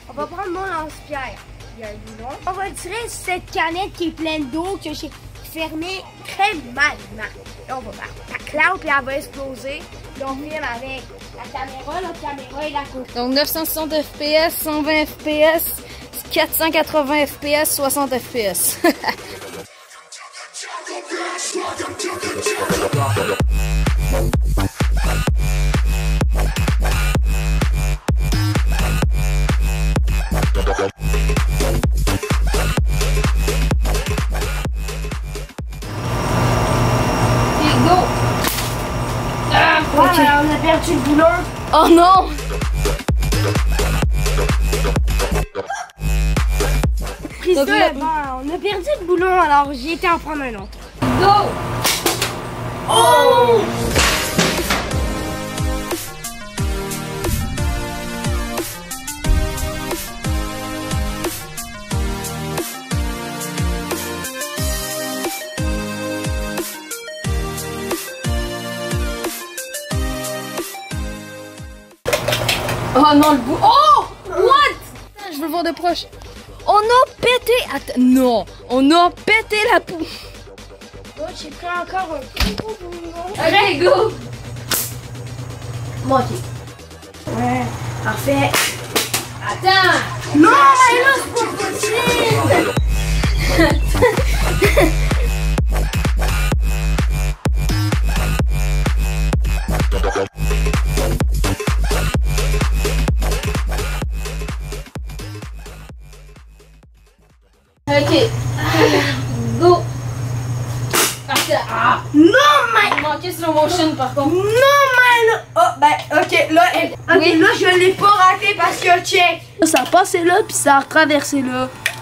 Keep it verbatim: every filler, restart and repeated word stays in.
On va prendre mon lance-pierre. Il y a un boulon. On va tirer cette canette qui est pleine d'eau que j'ai fermée très mal. Là, on va faire ta clap et elle va exploser. Là, on filme avec la caméra. La caméra est là côté. Donc neuf cent soixante F P S, cent vingt F P S, quatre cent quatre-vingts F P S, soixante F P S. Okay. Ouais, on a perdu le boulon. Oh non! Prise deux, là, bon, on a perdu le boulon, alors j'ai été en prendre un autre. Go! Oh! Oh non, le bout. Oh! What? Je veux le voir de proche. On a pété. Attends, non, on a pété la poule. Oh, j'ai pris encore un plus gros boulon. Allez, go! Bon, ok. Ouais, parfait. Attends! Non, mais là, c'est pas possible! Ok. Go! Attends. Ah! Non, mais... Il manquait slow motion par contre. Non, mais là... Oh, ben, ok, là, ok, Oui. là, je l'ai pas raté parce que, check. Ça a passé là, puis ça a traversé là.